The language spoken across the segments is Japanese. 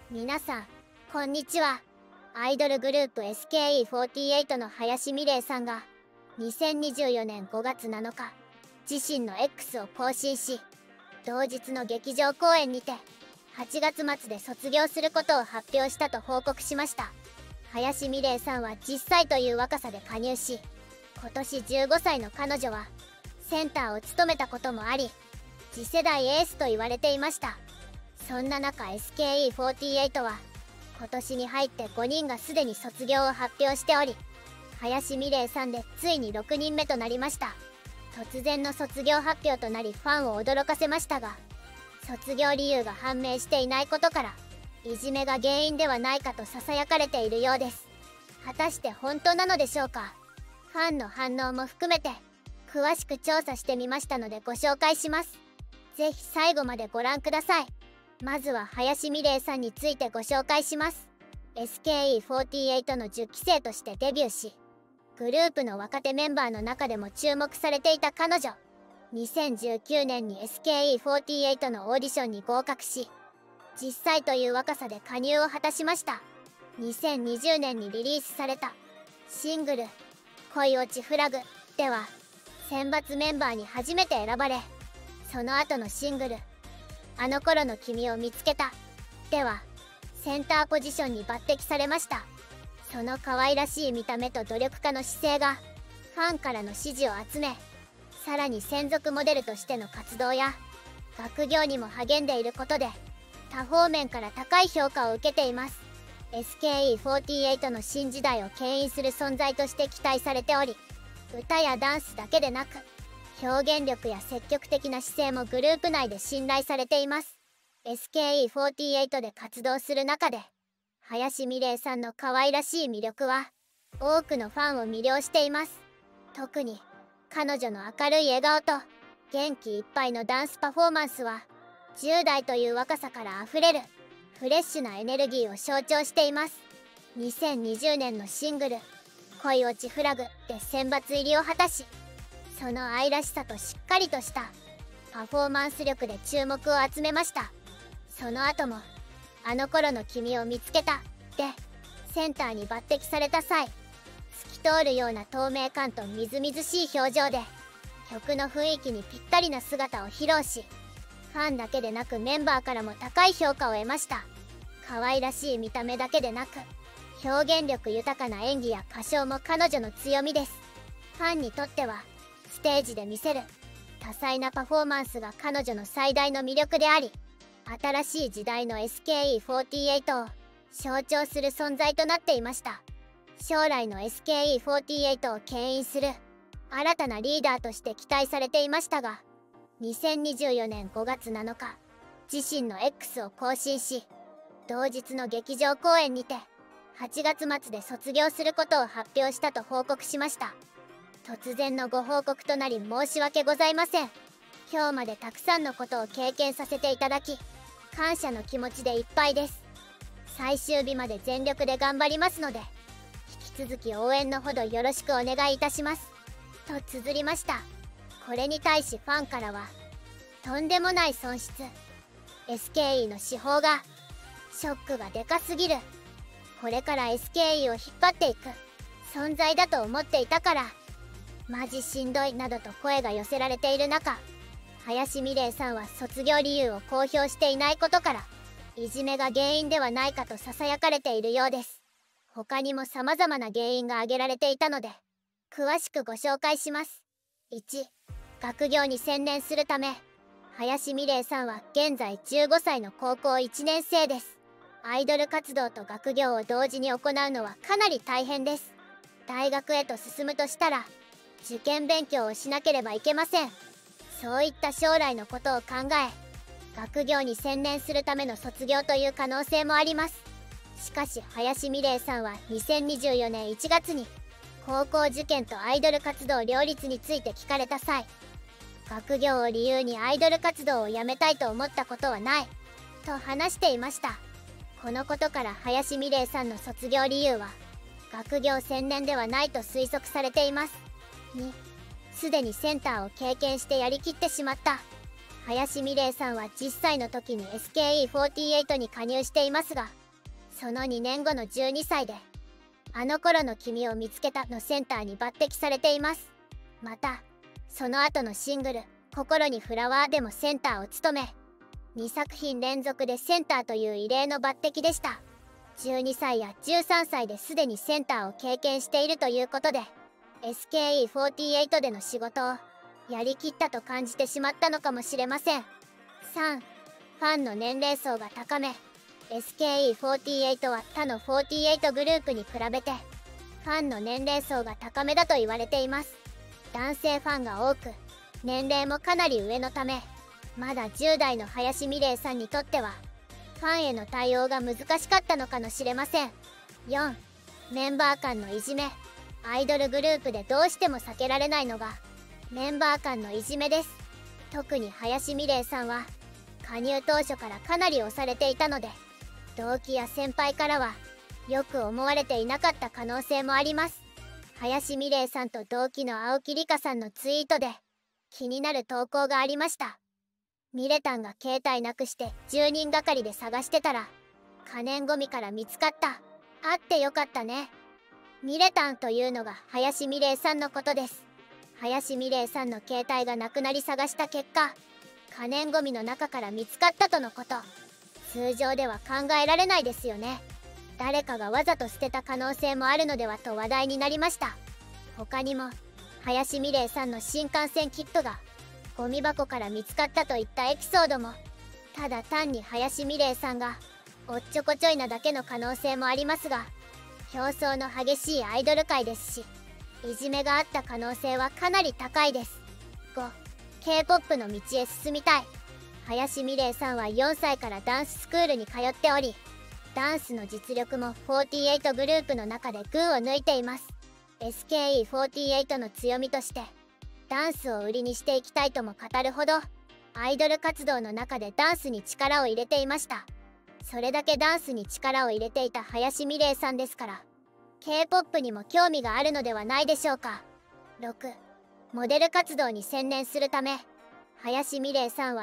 皆さん、こんにちは。アイドルグループ SKE48 の林美玲さんが、2024年5月7日、自身の X を更新し、同日の劇場公演にて、8月末で卒業することを発表したと報告しました。林美玲さんは10歳という若さで加入し、今年15歳の彼女は、センターを務めたこともあり、次世代エースと言われていました。そんな中 SKE48 は今年に入って5人がすでに卒業を発表しており、林美玲さんでついに6人目となりました。突然の卒業発表となりファンを驚かせましたが、卒業理由が判明していないことからいじめが原因ではないかとささやかれているようです。果たして本当なのでしょうか。ファンの反応も含めて詳しく調査してみましたのでご紹介します。ぜひ最後までご覧ください。まずは林美玲さんについてご紹介します。 SKE48 の10期生としてデビューし、グループの若手メンバーの中でも注目されていた彼女。2019年に SKE48 のオーディションに合格し、10歳という若さで加入を果たしました。2020年にリリースされたシングル「恋落ちフラグ」では選抜メンバーに初めて選ばれ、その後のシングル「あの頃の君を見つけた」ではセンターポジションに抜擢されました。その可愛らしい見た目と努力家の姿勢がファンからの支持を集め、さらに専属モデルとしての活動や学業にも励んでいることで多方面から高い評価を受けています。 SKE48 の新時代を牽引する存在として期待されており、歌やダンスだけでなく表現力や積極的な姿勢もグループ内で信頼されています。 SKE48 で活動する中で林美玲さんの可愛らしい魅力は多くのファンを魅了しています。特に彼女の明るい笑顔と元気いっぱいのダンスパフォーマンスは10代という若さからあふれるフレッシュなエネルギーを象徴しています。2020年のシングル「恋落ちフラグ」で選抜入りを果たし、その愛らしさとしっかりとしたパフォーマンス力で注目を集めました。その後も「あの頃の君を見つけた」でセンターに抜擢された際、透き通るような透明感とみずみずしい表情で曲の雰囲気にぴったりな姿を披露し、ファンだけでなくメンバーからも高い評価を得ました。可愛らしい見た目だけでなく表現力豊かな演技や歌唱も彼女の強みです。ファンにとってはステージで見せる多彩なパフォーマンスが彼女の最大の魅力であり、新しい時代の SKE48 を象徴する存在となっていました。将来の SKE48 を牽引する新たなリーダーとして期待されていましたが、2024年5月7日、自身の X を更新し、同日の劇場公演にて8月末で卒業することを発表したと報告しました。突然のご報告となり申し訳ございません。今日までたくさんのことを経験させていただき、感謝の気持ちでいっぱいです。最終日まで全力で頑張りますので、引き続き応援のほどよろしくお願いいたします。と綴りました。これに対しファンからは、とんでもない損失。SKE の手法が、ショックがでかすぎる。これから SKE を引っ張っていく存在だと思っていたから。マジしんどいなどと声が寄せられている中、林美玲さんは卒業理由を公表していないことから、いじめが原因ではないかとささやかれているようです。他にも様々な原因が挙げられていたので、詳しくご紹介します。1、学業に専念するため。林美玲さんは現在15歳の高校1年生です。アイドル活動と学業を同時に行うのはかなり大変です。大学へと進むとしたら、受験勉強をしなければいけません。そういった将来のことを考え、学業に専念するための卒業という可能性もあります。しかし林美玲さんは2024年1月に高校受験とアイドル活動両立について聞かれた際、学業を理由にアイドル活動をやめたいと思ったことはないと話していました。このことから林美玲さんの卒業理由は学業専念ではないと推測されています。2、すでにセンターを経験してやりきってしまった。 林美玲さんは10歳の時に SKE48 に加入していますが、その2年後の12歳で「あの頃の君を見つけた」のセンターに抜擢されています。またその後のシングル「心にフラワー」でもセンターを務め、2作品連続でセンターという異例の抜擢でした。12歳や13歳ですでにセンターを経験しているということで、 SKE48 での仕事をやりきったと感じてしまったのかもしれません。3. ファンの年齢層が高め。 SKE48 は他の48グループに比べてファンの年齢層が高めだと言われています。男性ファンが多く、年齢もかなり上のため、まだ10代の林美玲さんにとってはファンへの対応が難しかったのかもしれません。4. メンバー間のいじめ。アイドルグループでどうしても避けられないのがメンバー間のいじめです。特に林美玲さんは加入当初からかなり押されていたので、同期や先輩からはよく思われていなかった可能性もあります。林美玲さんと同期の青木里香さんのツイートで気になる投稿がありました。ミレタンが携帯なくして10人がかりで探してたら可燃ゴミから見つかった。あってよかったね。ミレタンというのが林美玲さんのことです。林美玲さんの携帯がなくなり探した結果、可燃ゴミの中から見つかったとのこと。通常では考えられないですよね。誰かがわざと捨てた可能性もあるのではと話題になりました。他にも林美玲さんの新幹線切符がゴミ箱から見つかったといったエピソードも、ただ単に林美玲さんがおっちょこちょいなだけの可能性もありますが、競争の激しいアイドル界ですし、いじめがあった可能性はかなり高いです。5. K-POP の道へ進みたい。林美玲さんは4歳からダンススクールに通っており、ダンスの実力も48グループの中で群を抜いています。 SKE48 の強みとしてダンスを売りにしていきたいとも語るほど、アイドル活動の中でダンスに力を入れていました。それだけダンスに力を入れていた林美玲さんですから、 K-POP にも興味があるのではないでしょうか。6. モデル活動に専念するため。林美玲さんは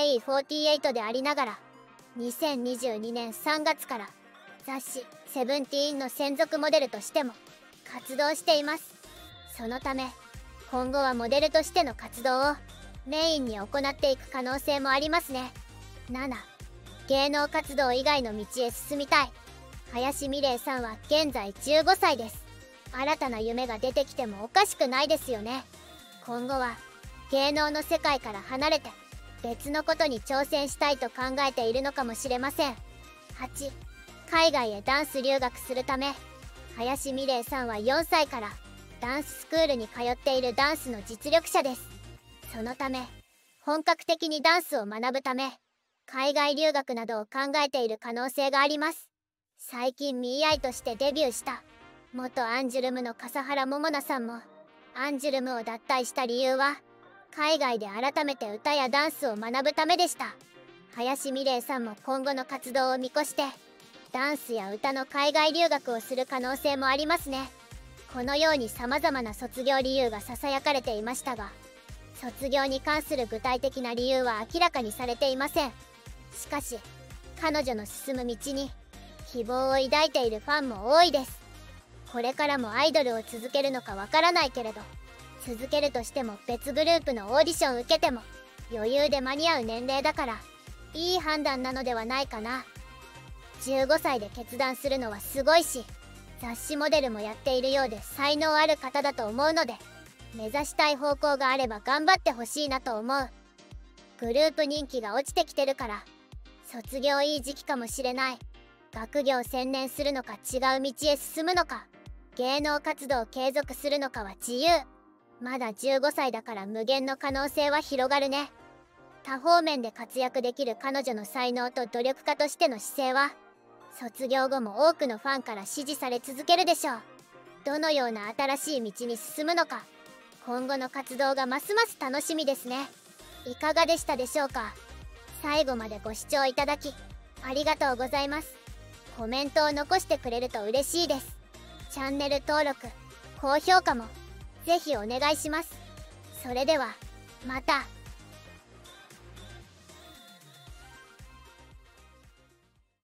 SKE48 でありながら、2022年3月から雑誌「セブンティーンの専属モデルとしても活動しています。そのため今後はモデルとしての活動をメインに行っていく可能性もありますね。7. 芸能活動以外の道へ進みたい。林美玲さんは現在15歳です。新たな夢が出てきてもおかしくないですよね。今後は芸能の世界から離れて別のことに挑戦したいと考えているのかもしれません。8. 海外へダンス留学するため。林美玲さんは4歳からダンススクールに通っているダンスの実力者です。そのため本格的にダンスを学ぶため海外留学などを考えている可能性があります。最近ミーアイとしてデビューした元アンジュルムの笠原桃奈さんもアンジュルムを脱退した理由は海外で改めて歌やダンスを学ぶためでした。林美玲さんも今後の活動を見越してダンスや歌の海外留学をする可能性もありますね。このように様々な卒業理由がささやかれていましたが、卒業に関する具体的な理由は明らかにされていません。しかし彼女の進む道に希望を抱いているファンも多いです。これからもアイドルを続けるのかわからないけれど、続けるとしても別グループのオーディション受けても余裕で間に合う年齢だからいい判断なのではないかな。15歳で決断するのはすごいし、雑誌モデルもやっているようで才能ある方だと思うので、目指したい方向があれば頑張ってほしいなと思う。グループ人気が落ちてきてるから卒業いい時期かもしれない。学業専念するのか違う道へ進むのか、芸能活動を継続するのかは自由。まだ15歳だから無限の可能性は広がるね。多方面で活躍できる彼女の才能と努力家としての姿勢は卒業後も多くのファンから支持され続けるでしょう。どのような新しい道に進むのか、今後の活動がますます楽しみですね。いかがでしたでしょうか。最後までご視聴いただきありがとうございます。コメントを残してくれると嬉しいです。チャンネル登録、高評価もぜひお願いします。それではまた。